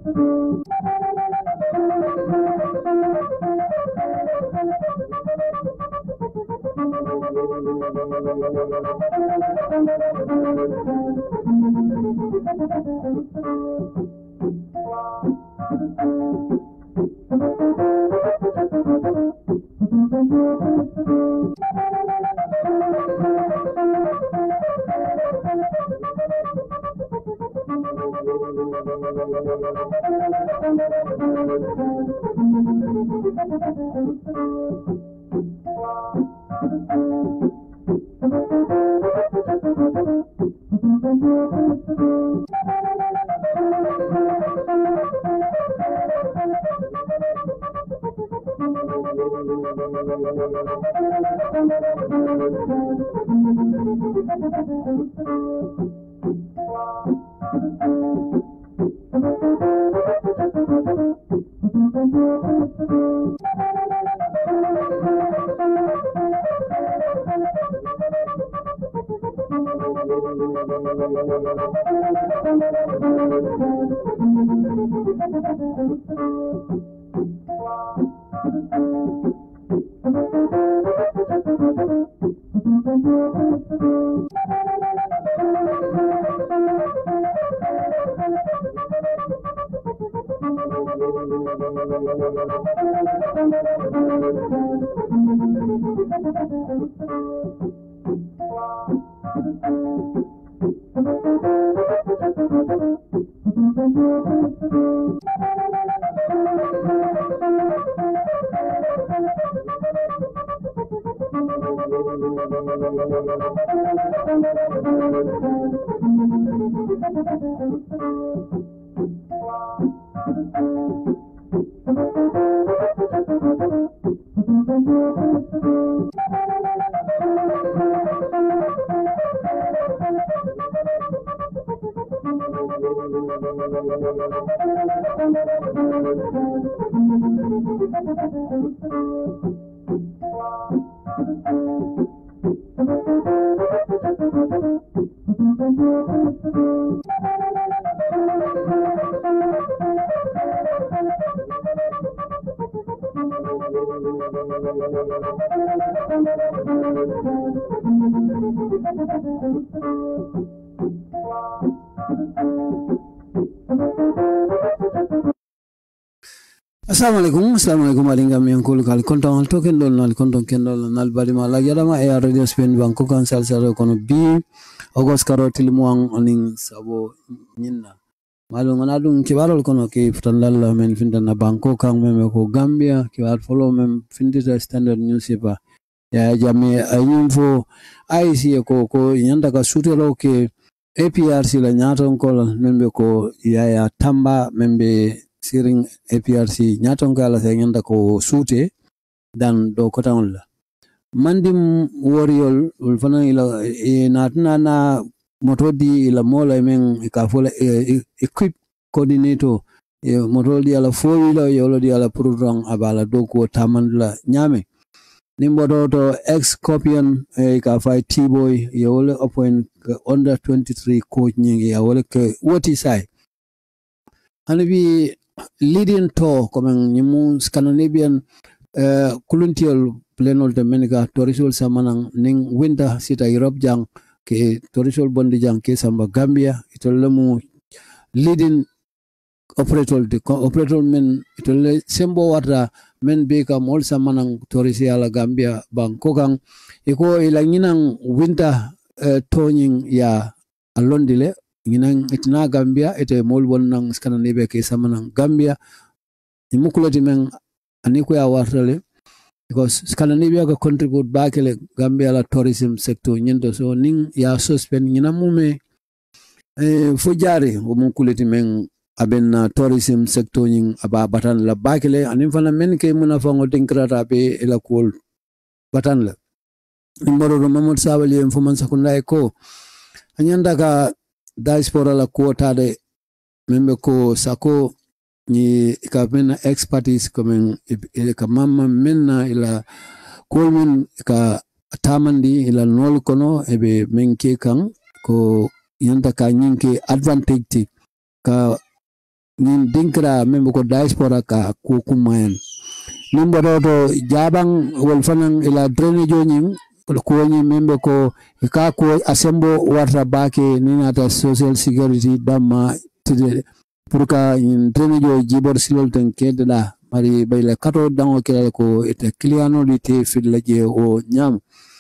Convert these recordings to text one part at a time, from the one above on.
Assalamualaikum alingam yang kul kal kontong token dol nal kontong kendol nal badima la Jadama radio Spain banko kan sal kono bi ogos karotil muang oning sabo nyinna malu nganadung kibarol kono ke futandalla men findana banko kan meme ko Gambia kibar follow mem findita standard newspaper ya JAMMEH ayinfo IC ko nyanda ka sutelo ke APRC la nyaton ko membe ko YAYA tamba membe siring APRC nyaton kala nyanda ko sute dan do kotaon la mandim warrior ulfana ila natna na motodi ila mola men ka fola equip coordinator motodi ala foila yolo di ala program abala do ko tamandla nyame nimbodo to ex copian ka fay T-boy yolo appoint under 23 coach nyingi yolo ke woti sai hanabi leading to comme nyimu Scandinavian kuluntiol plenol de menika torisol samanang ning winter sita Europe jang ke torisol bondi jang ke samba Gambia itolemu leading operator de operator men itole sembo wata men be kam ol samanang torisi ala Gambia bang kokang iko ilanginang winter toning ya alondile nginang itina Gambia ite molbon nang Scandinavia ke samanang Gambia imukulati men aniko ya wartale because Scandinavia ka contribute back le Gambia la tourism sector nyendo so ning ya suspend ngina mume fujari umukulati men aben tourism sector nying aba batan la back le anim fana men ke muna fango tinkrata be ela kol batan la nimoro Mamad Sabali information sakunda ko anyanda ka diaspora la quota de membe ko sako ni ikapena expertise comme ka mama menna ila kolmen ka tamandi ila nol kono ebe menke kan ko yanda ka nyinke advantage ka nin dinkra membe ko diaspora ka ko kumayan nimbo to jabang wol fanan ila drainage nyin ko nyi membe ko ka ko asembo warta bake ninata social security damma tide pour ka drainage jibor silol tan kedda mari bayla kato dango kala ko ete cliano lite filaje o nyam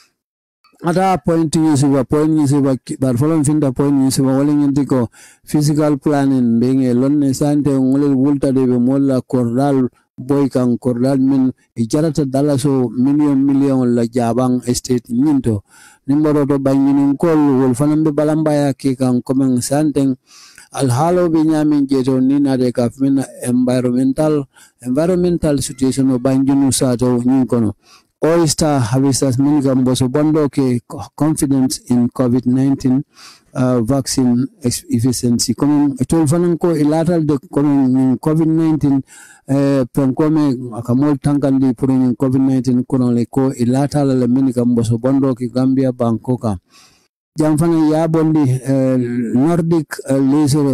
ata point yusuba bar folon finda point yusuba wala nginti ko physical planning being a lonne sante ngol wulta de be molla kordal boy kan kordal min ijarata dala so million la jabang estate nyinto nimbaro to banginin kol wol fanambe balamba ya ke kan komen sante alhalo be nyamin jeto ni na de ka fina environmental situation o banginu sato nyin kono Oyster harvesters minigam was bondo ke confidence in COVID-19 vaccine efficiency. Coming to Fananko ilatal de coming COVID-19 penkome akamol tankandi purin COVID-19 kunole ko ilatal le minigam was bondo ke Gambia Bangkoka. Jamfana yabondi Nordic laser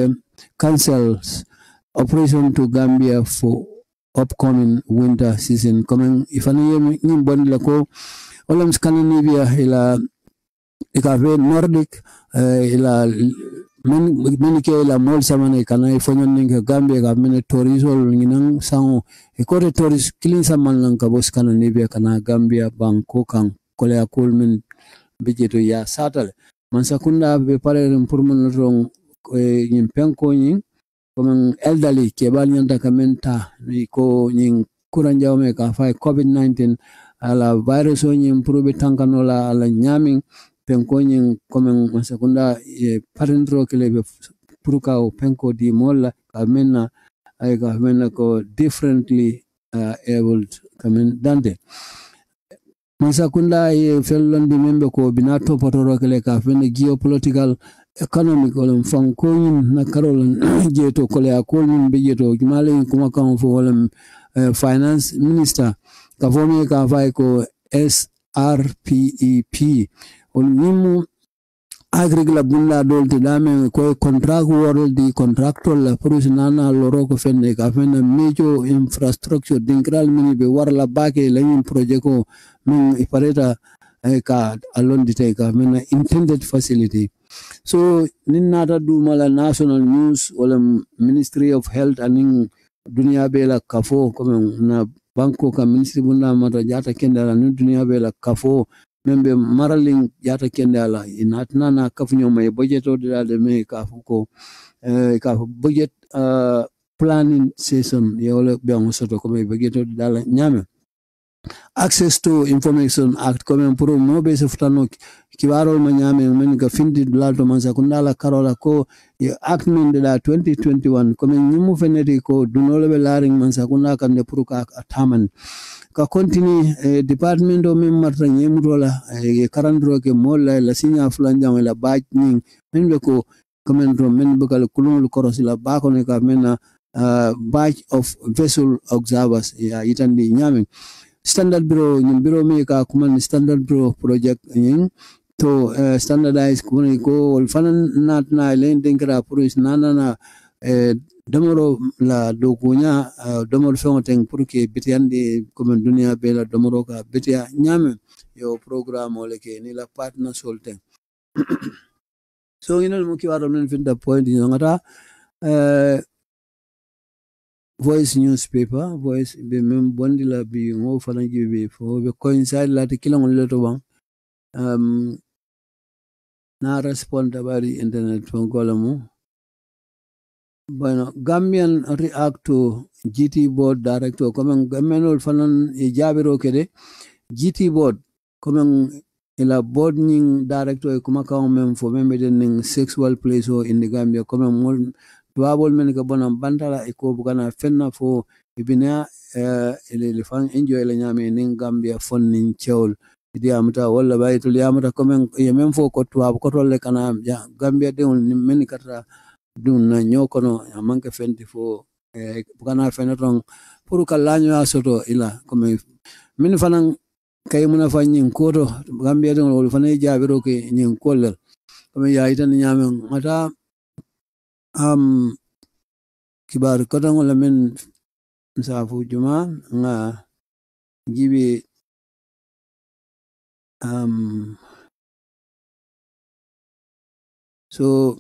cancels operation to Gambia for upcoming winter season coming ifani nim bon la ko olam Scandinavia ila ikave Nordic ila men ke ila mol samane kana ifonyo ninga Gambia ga men tourisol nginang sango e ko tourist kilin saman lang ka bo Scandinavia kana Gambia Bangkok kan kole akol men bejeto ya satal man sakunda be pare pour mon rong nyim penko nyin comme elderly ke bal nyanta kamenta ni ko nyin kuranja me ka fa COVID-19 ala virus o nyin probe tankanola ala nyamin penko nyin comme masakunda parentro ke lebe puruka o penko di molla kamena ay kamena ko differently able kamen dante masakunda fellondi membe ko binato potoro ke le ka fene geopolitical economic wala fankoyin na karol jeto kole akol min be jeto jumale kuma kan fo wala finance minister ka fomi ka fay ko SRPEP on nimu agrigla bulla dolte dame ko contract world di contractor la prosinana loro ko fenne ka fenne major infrastructure dinkral mini be warla bake la yin project ko min ipareta ka alondite ka min intended facility. So ninata du mala national news wala Ministry of Health aning dunia bela kafo comme na banko ka ministry bunda mata jata kendala ni dunia bela kafo membe maraling jata kendala inatna na kafunyo may budget o de me kafu ko kafu budget planning session yole biang soto ko may budget o dala nyame access to information act comme pour no be se futano kibarol manyame men ga findi dulado manza kundala karola ko act men de la 2021 comme nyimu feneti ko dunole be laring manza kunda kan de pour ka ataman ka continue department o mem marta nyemudola karandro ke molla la sinya fulanja la baj ning men be ko comme men be kala kulul korosila ba ko ne ka mena batch of vessel observers ya itandi nyame Standard Bureau me ka kuman Standard Bureau project yin to standardize kuni ko fanan nat na len dinkra puris nana na domoro la dokunya domoro fonten pour que bitiande comme dunia bela domoro ka bitia nyame yo programme ole ke ni la partner solten so inal mo ki waro men finda point ni ngata voice newspaper voice be mem bondi la bi ngo falangi be fo be coincide la te kilon le to bang na respond bari internet fon kolamu bueno Gambian react to GT board director comme gamenol fanan e jabiro kede GT board comme ila board ning director kuma ka mem fo mem den sexual place o in the Gambia comme mol tuabol men ka bonam bantala e ko bugana fenna fo ibina le fan enjoy le nyame ning Gambia fon nin chewol idi amata wala baytul yamata comme yemem fo ko tuab ko tolle kana Gambia de men kata dun na nyokono amanke fenti fo bugana fenaton pour kalanyo asoto ila comme min fanan kay muna fa nyin koto Gambia de wol fanay jabiro ke nyin kollel comme ya itan nyame mata kibar kotango la men msafu juma nga gibi so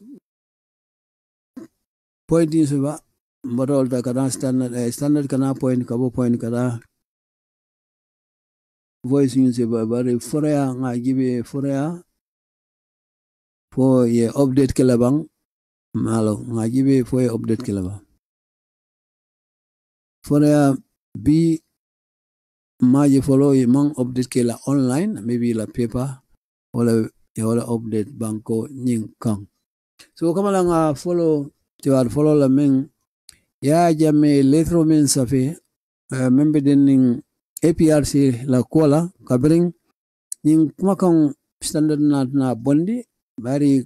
point is ba model da kana standard kana point kabo point kada voice news ba bare forea nga gibi forea for ye update kelabang malo nga gibi for ye update kelabang forea bi maji follow ye mang update kela online maybe la paper wala update banko nying kang so kamala nga follow tiwar follow la meng ya jamme letro men safe membe den APRC la kola kabring nying makang standard na bondi bari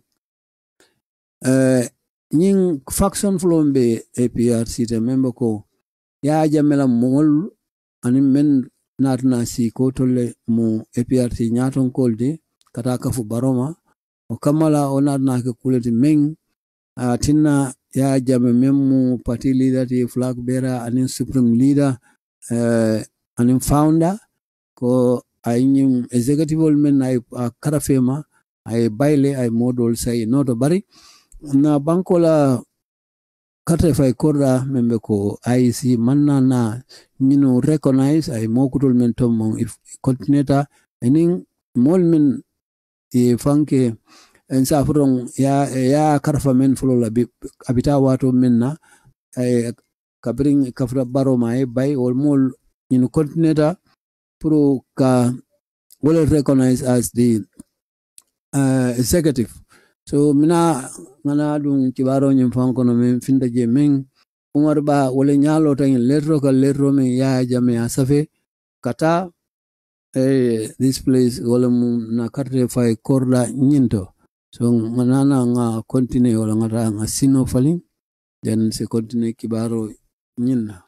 nying faction flombe APRC te membe ko ya jamme la mongol ani men na si ko tolle mu APRC nyaton kolde kata kafu baroma o kamala onadna ke kuleti meng tinna ya jamme memu party leader ti flag bearer anin supreme leader anin founder ko ayim executive men ay karafema ay baile ay modol say noto bari na bankola kata fay korda membe ko IC manna na minu recognize ay mokutol men tom if continue enin mol men e fanke en safron ya karfa men fulola abita wato menna kabring kafra baroma e bay or mol in continue pro ka will recognize as the executive so mina ngana dum kibaro nyim fanko no men finda je men umar ba wala nyalo tan letro ka letro men ya jame asafe kata this place wala na carte fay korda nyinto so manana nga continue wala ngata nga sino falin then se continue kibaro nyinna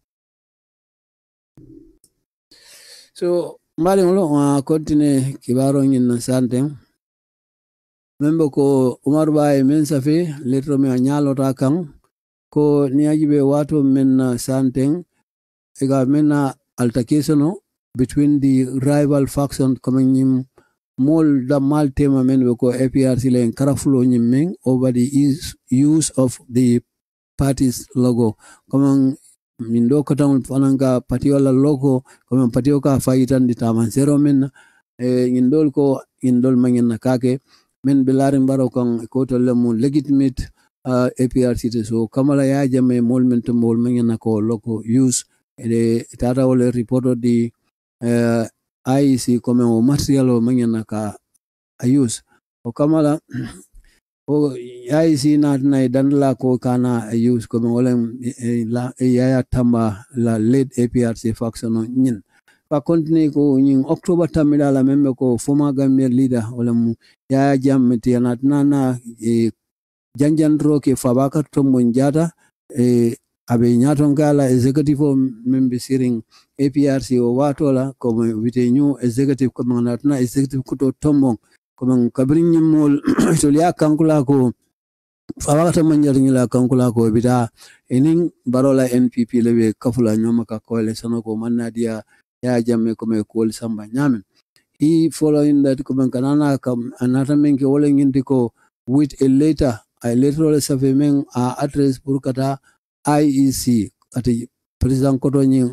so mbali ngolo nga continue kibaro nyinna santen membe ko umar baye men safi letro me nyalo ta kan ko niajibe wato men santen ega mena altercation between the rival faction coming in mol da mal tema men ko APRC len karafulo nyimmen over the use of the party's logo coming mindo katang fananga patiola logo coming patioka faitan di taman zero men indol ko indol mangen kake men bilarin baro kan ko to lemu legitimate APRC so kamala ya jame mol men to mol mangen ko logo use the tata wala report di IC comme o material o mangen ka use o kamala o IC na dandla ko kana use comme wala la yaya TAMBA-LED APRC faction nyin pa continue ko nyin October tamila la membe ko former Gambia leader wala mu yaya jammeti na janjandro ke fabaka tombo njata abe nyaton gala executive member siring APRC o watola comme wite new executive comme na executive kuto tombo comme kabrin nyimol to liya kankula ko fabaka manjari la kankula ko bita enin barola NPP lewe kafula nyoma ka coalition ko manna dia ya jamme comme ko samba nyame he following that comme kanana kam anata menke wala ngindi ko with a letter I literally saving address purkata IEC at the President Koto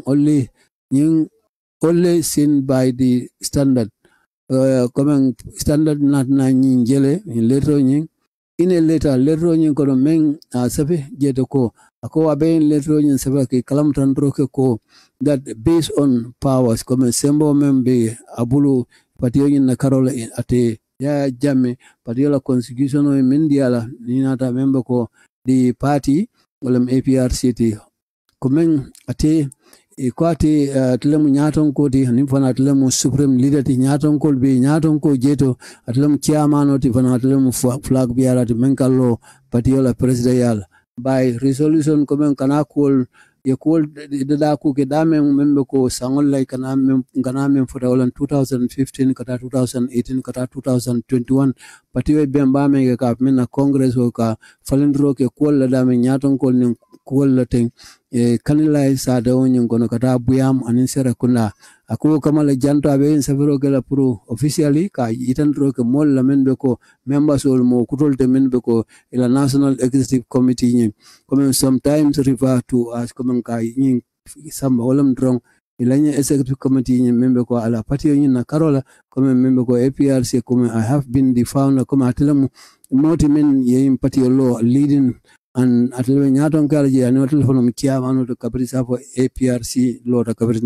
only seen by the standard coming standard not na jele in letter in a letter kono men safe jeto ko ako abe letter safe ke kalam tan roke ko that based on powers comme sembo membe abulu patio na karola ate ya jamme patiola constitution o mendiala ninata membe ko the party olam APRC ti komen ate kwati atlemu nyaton ko ti hanim fana atlemu supreme leader ti nyaton ko be nyaton ko jeto atlemu chairman ti fana atlemu flag bearer ti menkalo patiola presidential by resolution komen kana ko ye ko da ku ke dame membe ko sangol lay kana mem fota wala 2015 kata 2018 kata 2021 patiwe bemba me ka mena congress o ka falendro ke ko la dame nyaton ko ni kuola teng kanila sa da onyin kono kata buyam anin sera kuna ako kamala janto abe saviro kala pro officially ka itandro ke mol la men be ko members ol mo kutol te men be ko ila national executive committee nyin comme sometimes refer to as comme ka nyin samba wolam drong ilanya executive committee nyin membe ko ala party nyin na karola comme membe ko APRC comme I have been the founder comme atelam moti men yim party law leading and atelwe nyaton kala je ani telephone mi kiamano to kabri sapo APRC law to kabri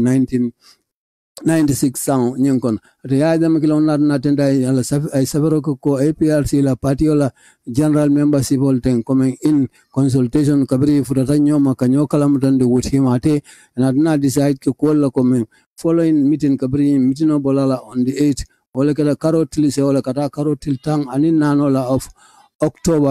1996 sound nyinkon ya dama kilon na tenda ala ay sabaro ko APRC la party la general membership holding coming in consultation kabri furata nyoma kanyo kalam tande wuti mate na decide ko kolla coming following meeting kabri meeting bolala on the 8th wala kala karotil se wala kata karotil tang anin nanola of October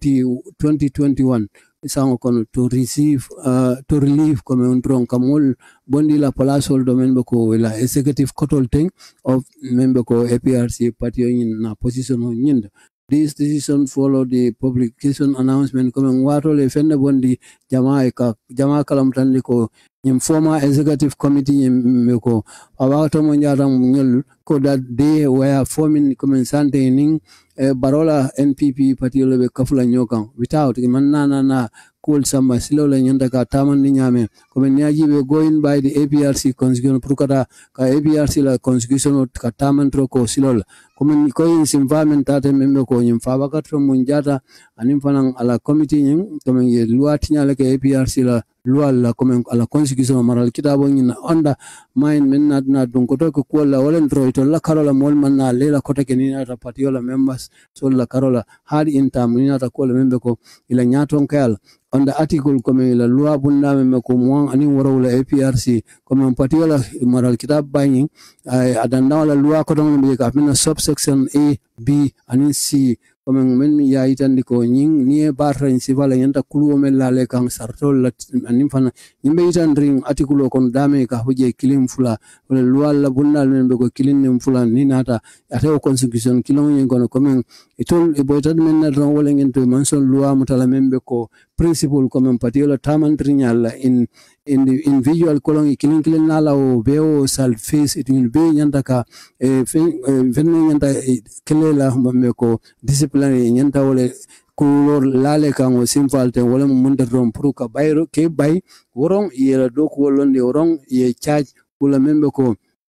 2021 isango kono to receive to relieve comme un tron kamol bondi la place hol domaine bako la executive control thing of member ko APRC party in na position nyind. This decision follow the publication announcement comme wato le fende bondi jama kalam tandi ko nyim former executive committee nyim ko awato mo nyaram nyol ko that they were forming comme sante ning barola NPP party le kafula nyokan without manana na cool samba silo le nyanda ka taman ni nyame comme nyaji be going by the APRC constitution prukata ka APRC la constitution ka taman troko silo comme ko in environment tate membe ko nyim fa bakatro munjata anim fanan ala committee nyim comme ye luati nyale ka APRC la loi la comme ala constitution maral kitabo nyina onda mine men na don ko to ko la wala ndro to la karola mol man na lela ko take ni na patiola members so la karola hard in term ni na ta ko membe ko ila nyaton kal on the article comme la loi bunda membe ko mo ani woro la APRC comme patiola maral kitab bani adanda la loi ko don be ka mina subsection A B and C comme men mi ya itandi ko nying ni barra in sivala yanta kulu men la le kan sartol anim fana yimbe itandring article kon dame ka hoje kilim fula wala loi la bunda men be ko kilin nim fula ni nata ate constitution kilon yin kono comme itol e boytad men na ron wala ngento manson loi mutala men be ko principle comme patiola tamantrinyal in the visual colon kilin nala o beo sal face it will be nyanta ka venno nyanta kelela me ko discipline nyanta wala kulor lale kan o simple wala mun der rom pruka bayro ke bay worong yela dok wolonde worong ye charge kula membe ko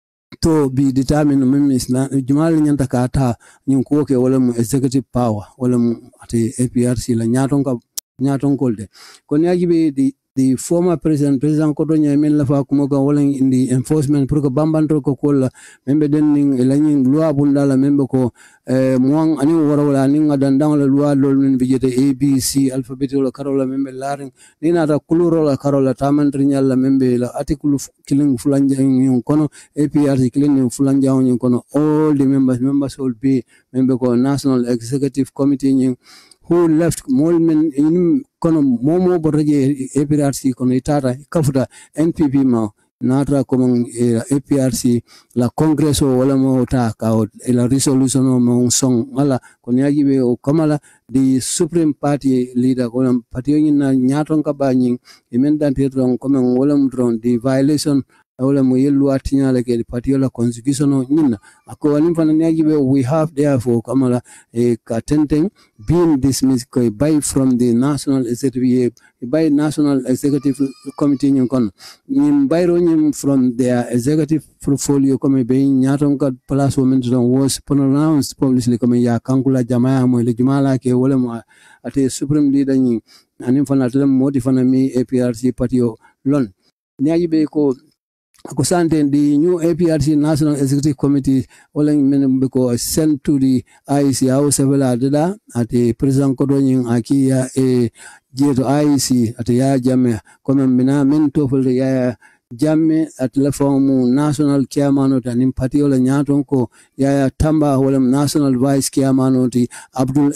to be determined memes na jumal nyanta ka ta nyun ko ke wala mu executive power wala mu ate APRC la nyaton kolde kon yajibe the former president Kodonya men la fa kuma ga wala in the enforcement pour ko bambanto ko kola membe den ning lanin loi bunda la membe ko muang ani wala ni ngadandang la loi lol min bijete ABC alphabet la karola membe laring ni na ta kuluro la karola tamantrinyal la membe la article killing fulanja nyon kono APRC killing fulanja nyon kono all the members will be membe ko national executive committee nyon who left Molmen in kono momo boraje APRC kono itara kafuta NPP ma natra komong APRC la congress wala mo ta ka la resolution mo song mala kono yajibe o kamala the supreme party leader kono party na nyaton ka banyi emendante ron komong wala mo the violation wala mo yelu atinya like the party la constitution nina ako walim fana yajibe we have therefore kamala attending being dismissed by from the national executive by national executive committee nyon nim bayro nyim from their executive portfolio come be nyaton ka place women was pronounced publicly come ya kankula jamaa mo le jumala ke wala mo ate supreme leader nyi anim fana tele modi fana mi APRC party lon nyajibe ko Kusante the new APRC National Executive Committee oling men beko sent to the IEC House Adada at the President Kodonying Akia jeto IEC at ya JAMMEH comme mina men tofel ya JAMMEH at la formu national chairman ot anim party ola nyaton ko ya tamba wala national vice chairman oti Abdul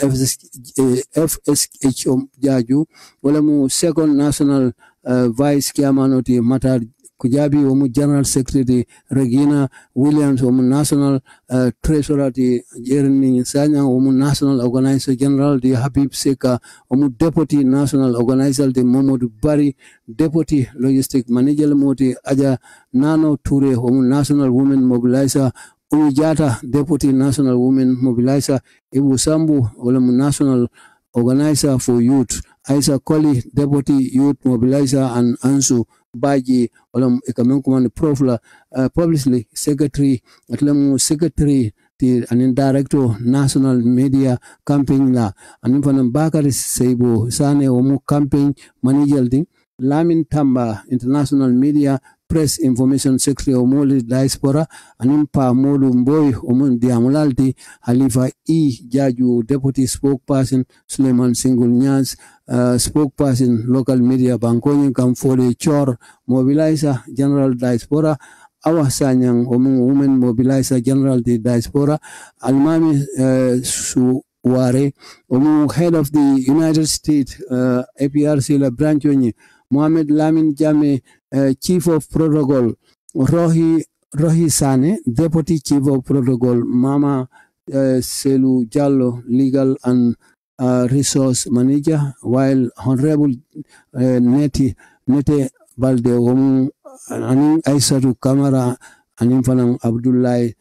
FSH jaju wala mu second national vice chairman oti Matar Kujabi omu General Secretary Regina Williams omu National Treasurer di Jeremy Sanya omu National Organizer General di Habib Seka omu Deputy National Organizer di Momodu Bari Deputy Logistic Manager Moti Aja Nano Ture omu National Women Mobilizer Ujata Deputy National Women Mobilizer Ibu Sambu olemu National Organizer for Youth Aisa Koli Deputy Youth Mobilizer and Ansu Baji olem Ekamenkuman Profla Publicly Secretary Atlemu Secretary and Director National Media Campaign la and Fanam Bakari Seibo Sane Omu Campaign Manager Ding Lamin Tamba International Media Press Information Secretary Omoli Diaspora Animpa Modu Mboy Omun Diamulalti Halifa E. Jaju Deputy Spokesperson Suleiman Singul Nyas Spokesperson Local Media Bankoni Kamfori Chor Mobilizer General Diaspora Awa Sanyang Omun Women Mobilizer General di Diaspora Almami Suware Omun Head of the United States APRC La Branchoni Mohamed Lamin Jammeh Chief of Protocol Rohi Sane Deputy Chief of Protocol Mama Selu Jallo Legal and Resource Manager while Honorable Nete Balde Aning Aisatu Kamara Aning Fanang Abdullahi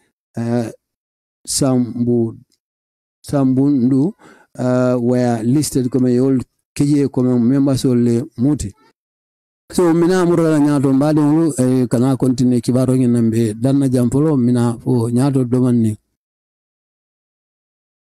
Sambundu were listed comme old KJ comme members of the Muti. So mina murala nyato mbadi kana continue kibaro ngambe danna jampolo mina fo nyato domani